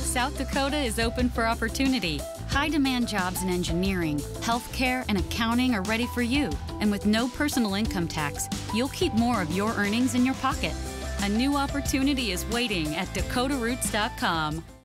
South Dakota is open for opportunity. High-demand jobs in engineering, healthcare, and accounting are ready for you. And with no personal income tax, you'll keep more of your earnings in your pocket. A new opportunity is waiting at dakotaroots.com.